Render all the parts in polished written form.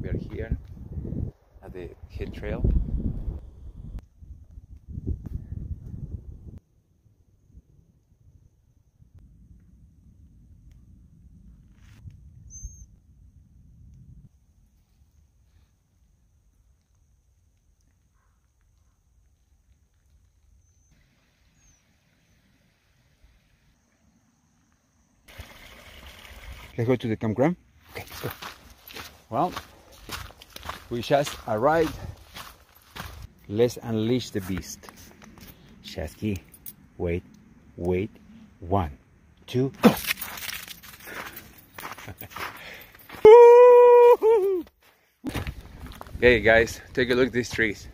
We are here at the hill trail. Let's go to the campground. Okay, let's go. Well, we just arrived. Let's unleash the beast. Shasky, wait. 1, 2, go! Okay guys, take a look at these trees.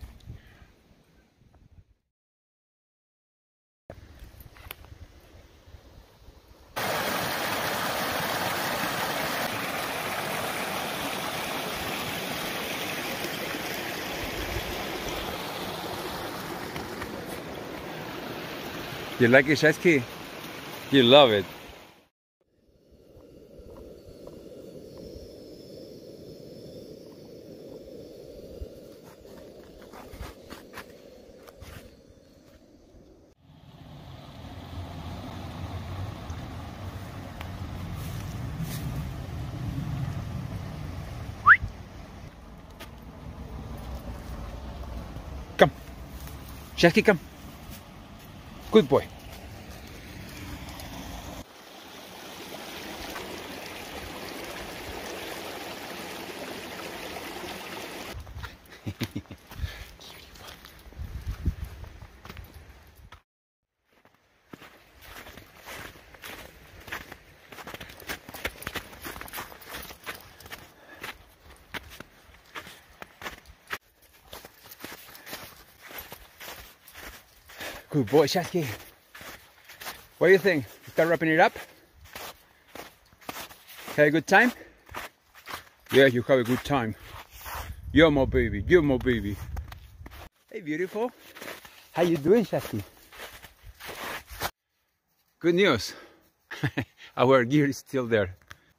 You like it, Shasky? You love it. Come. Shasky, come. Good boy. Good boy, Shasky. What do you think? Start wrapping it up? Had a good time? Yeah, you have a good time. You're my baby, you're my baby. Hey, beautiful. How you doing, Shasky? Good news. Our gear is still there.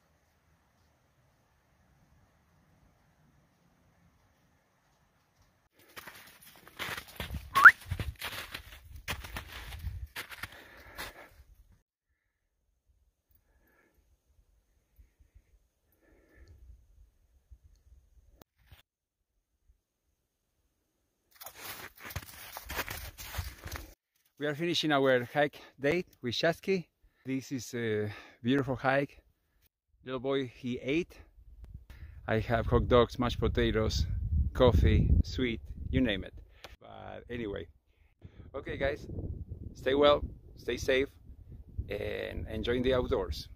We are finishing our hike date with Shasky. This is a beautiful hike. Little boy, he ate. I have hot dogs, mashed potatoes, coffee, sweet, you name it. But anyway, okay guys, stay well, stay safe, and enjoy the outdoors.